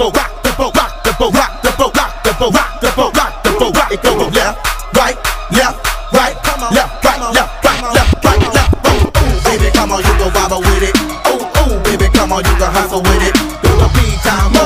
boat, rock the boat, rock the boat, rock the boat, rock the boat, rock the boat, rock the boat, rock. It go left, right, left, right, left, right, left, right, left, right, left. Ooh, baby, come on, you go vibe with it. Ooh, ooh, baby, come on, you can hustle with it.